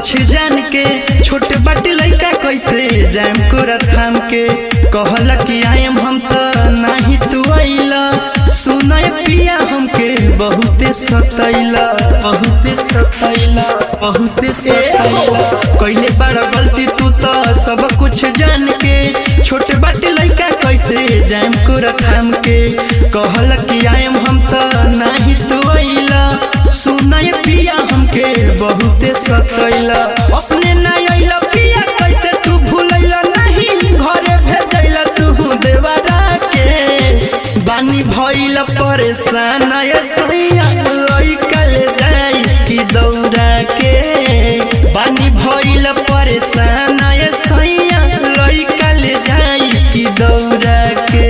कुछ जान के छोट बाटी लइका कैसे जाम कोरा थाम के कहल कि आयम हम तो नाही तू आइला सुनय पिया हमके बहुते सतैला कइले बड़ा गलती तू तो सब कुछ जान के छोट बाटी लइका कैसे जाम कोरा थाम के कहल कि आयम हम तो नाही तू आइला सुनय पिया हमके बहुते सतैला अपने ना आइला पिया कैसे तू भूलैला नहीं घरे भेजैला तू देवरा के बानी भइला परेशान ये सैया लइका ले जाई कि दौड़ा के बानी भइला परेशान ये सैया लइका ले जाई कि दौड़ा के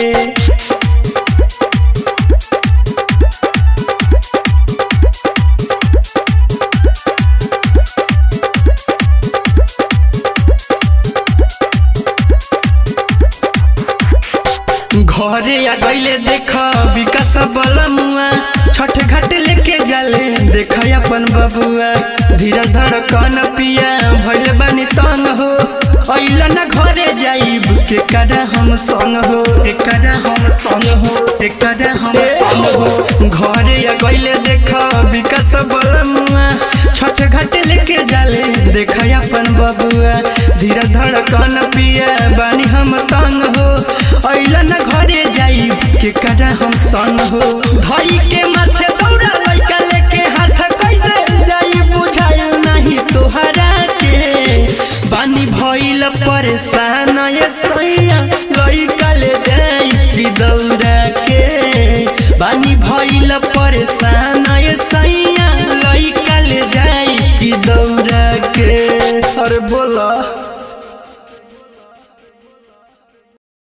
घरे आ गईले देख विकास बलमुआ छठ घाट लेके जाले देख अपन बबुआ धीरे धड़कन पिया भइल बानी तंग हो अइला ना घरे जाइब के करा हम संग हो घरे आ गईले देख विकास बलमुआ छठ घाट लेके जाले देख अपन बबुआ धीरे धड़कन पिया बानी हम तंग हो अइला ना घरे जाई के करा हम संग हो भाई के माथे दौड़ा लइका लेके हाथ कैसे जाई बुझाइल नहीं तोहरा के बानी भइल परेशान ये सैया लइका ले जाई कि दौड़ा के बानी भइल परेशान ये सैया लइका ले जाई कि दौड़ा के अरे बोला।